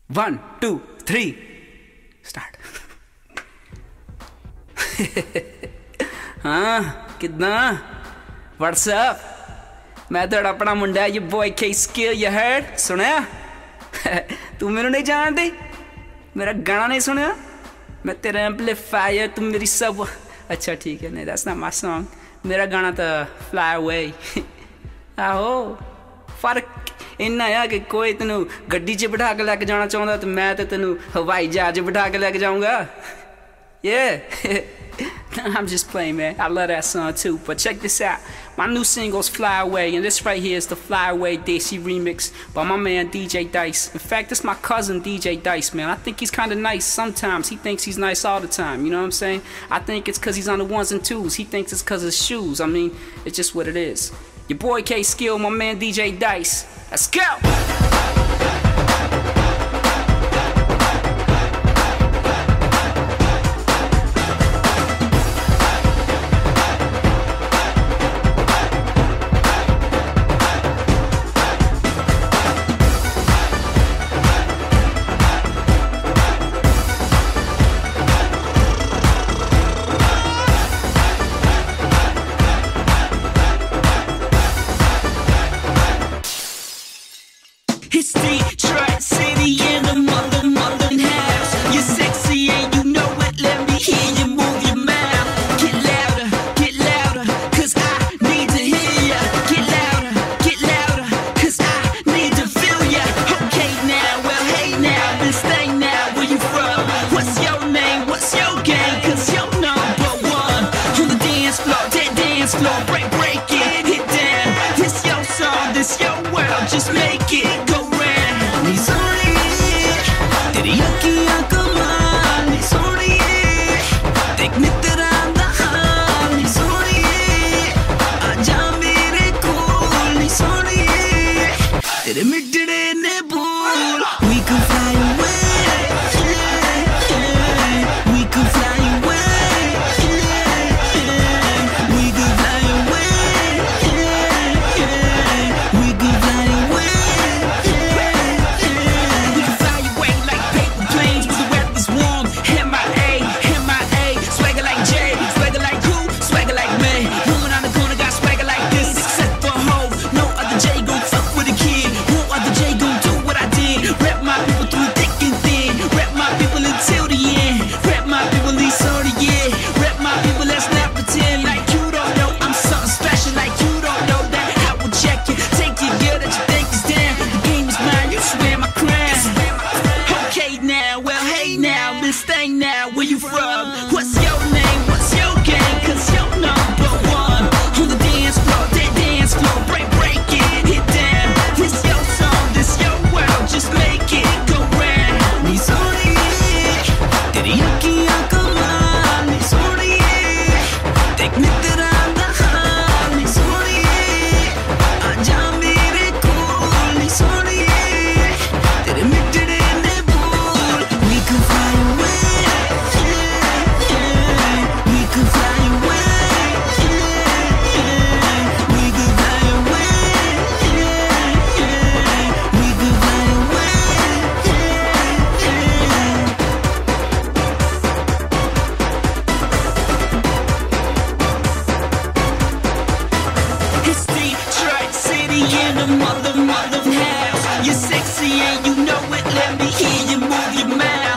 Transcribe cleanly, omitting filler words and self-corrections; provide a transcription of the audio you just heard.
1 2 3 start. हाँ कितना WhatsApp, मैं तेरा अपना मुंडा ये बॉय के स्किल ये हेड सुनया। तू मेरे नहीं जानती, मेरा गाना नहीं सुनया, मैं तेरा एम्पलीफायर, तुम मेरी सब। अच्छा ठीक है, नहीं दैट्स नॉट माय सॉन्ग, मेरा गाना था फ्लाई अवे। आहो फर्क इन्ना है कि कोई तेनू गड्डी च बिठा के लैके जाना चाहता तो मैं तो तेनू हवाई जहाज बिठा के लैके जाऊंगा। Yeah. I'm just playing, man. I love that song too. But check this out. My new single's Fly Away, and this right here is the Fly Away Desi remix by my man DJ Dice. In fact, it's my cousin DJ Dice, man. I think he's kind of nice sometimes. He thinks he's nice all the time. You know what I'm saying? I think it's because he's on the ones and twos. He thinks it's because of his shoes. I mean, it's just what it is. Your boy K Skill, my man DJ Dice. Let's go! It's Detroit City in the motherfucking house. You're sexy and you know it. Let me hear you move your mouth. Get louder, cause I need to hear ya. Get louder, cause I need to feel ya. Okay now, well hey now, this thing now, where you from? What's your name, what's your game? Cause you're number one on the dance floor, that dance floor. Break it, hit down. This your song, this your world, just make it go. We can fly away, we can fly away, we can fly away, we can fly away, we can fly away like paper planes when the weather's warm. MIA, swagger like Jay, swagger like who? Swagger like me. Woman on the corner got swagger like this, except for Hov. No other J gon' fuck with a kid. No other J gon' do what I did. Rep my people through thick and thin. Rep my people until the end. Rep my people least on the year. Rep my people, let's not pretend like you don't know I'm something special. Like you don't know that I will check you. Take your girl that you think is down. The game is mine, you swear my crown. Okay now, well hey now, this thing now, where you from? What's your name, what's your game? Cause you're number one on the dance floor, that dance floor. Break it, hit down. This your song, this your world, just make it go round. Ni soniye, teri akhiyan kamal. Ni soniye, dekne tera nahal. Ni soniye, aaja mere kool. Ni soniye, tere mitde ne bool. We can fly away, we can fly away, we can fly away, we can fly away. It's Detroit City in the mother house. You're sexy and you know it. Let me hear you move your mouth.